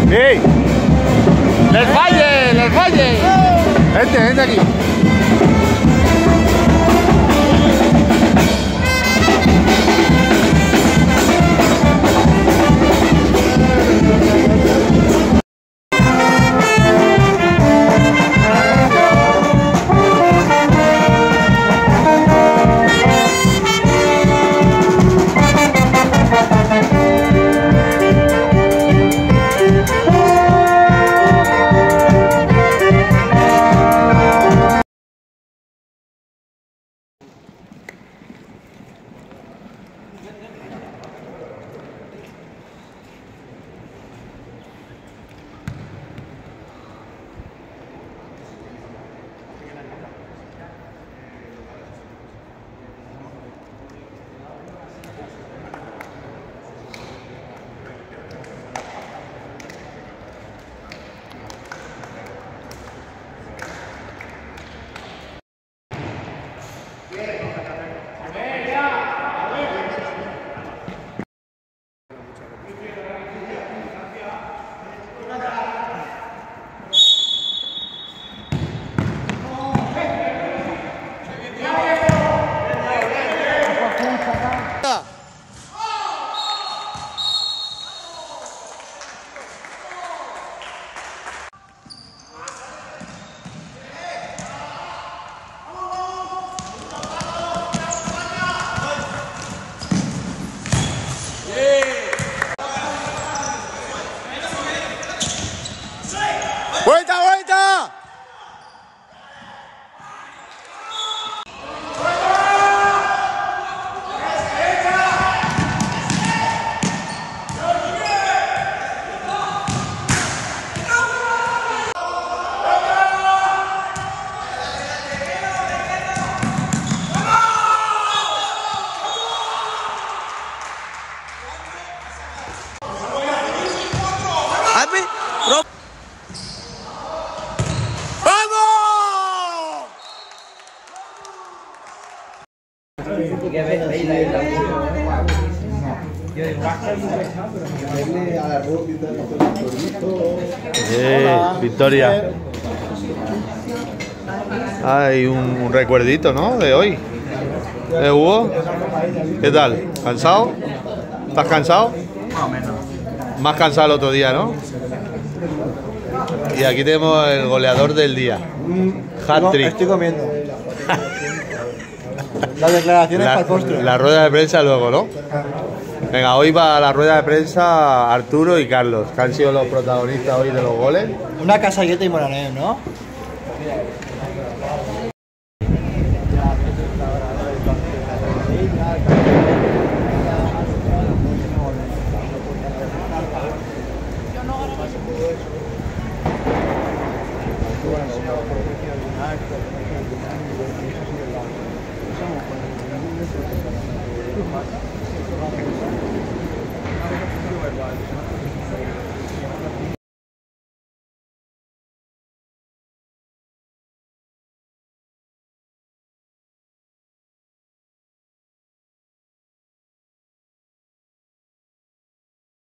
¡Ey! ¡Les falle! ¡Les falle! Gente aquí. ¡Vuelta, vuelta! Victoria. Hay un recuerdito, ¿no? De hoy. Hugo, ¿qué tal? ¿Cansado? ¿Estás cansado? Más o menos. Más cansado el otro día, ¿no? Y aquí tenemos el goleador del día. Hat-trick. Estoy comiendo. Las declaraciones para el postre. La rueda de prensa luego, ¿no? Venga, hoy va a la rueda de prensa Arturo y Carlos, que han sido los protagonistas hoy de los goles. Una casalleta y moranés, ¿no?